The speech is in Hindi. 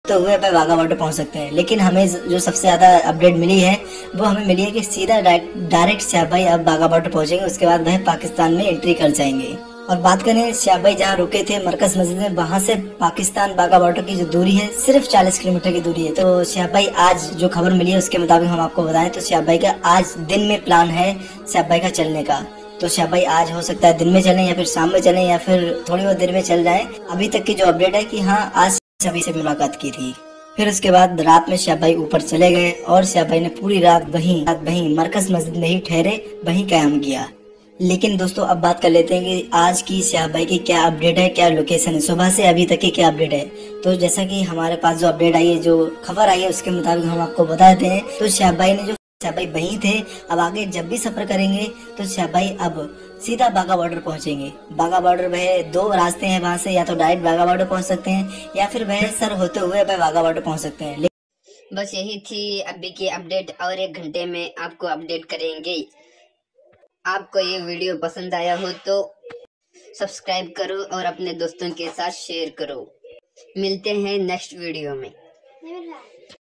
तो हुए पे वाघा बॉर्डर पहुंच सकते हैं। लेकिन हमें जो सबसे ज्यादा अपडेट मिली है वो हमें मिली है कि सीधा डायरेक्ट सियाब भाई अब वाघा बॉर्डर पहुंचेंगे, उसके बाद वह पाकिस्तान में एंट्री कर जाएंगे। और बात करें सियाब भाई जहाँ रुके थे मरकज मस्जिद में, वहां से पाकिस्तान वाघा बॉर्डर की जो दूरी है सिर्फ 40 किलोमीटर की दूरी है। तो सियाब भाई आज जो खबर मिली है उसके मुताबिक हम आपको बताएं तो सियाब भाई का आज दिन में प्लान है सियाब भाई का चलने का। तो सियाब भाई आज हो सकता है दिन में चलें या फिर शाम में चलें या फिर थोड़ी बहुत देर में चल जाए। अभी तक की जो अपडेट है कि हाँ आज सभी से मुलाकात की थी। फिर उसके बाद रात में सियाब भाई ऊपर चले गए और सियाब भाई ने पूरी रात वहीं मरकज मस्जिद में ही ठहरे, वहीं क़याम किया। लेकिन दोस्तों अब बात कर लेते हैं कि आज की सियाब भाई की क्या अपडेट है, क्या लोकेशन है, सुबह से अभी तक की क्या अपडेट है। तो जैसा कि हमारे पास जो अपडेट आई है, जो खबर आई है उसके मुताबिक हम आपको बता देते हैं। तो सियाब भाई वहीं थे। अब आगे जब भी सफर करेंगे तो सियाब भाई अब सीधा बाघा बॉर्डर पहुंचेंगे। बाघा बॉर्डर वह दो रास्ते हैं वहां से, या तो डायरेक्ट बाघा बॉर्डर पहुंच सकते हैं या फिर वह सर होते हुए वह बाघा बॉर्डर पहुंच सकते हैं। बस यही थी अभी की अपडेट, और 1 घंटे में आपको अपडेट करेंगे। आपको ये वीडियो पसंद आया हो तो सब्सक्राइब करो और अपने दोस्तों के साथ शेयर करो। मिलते हैं नेक्स्ट वीडियो में।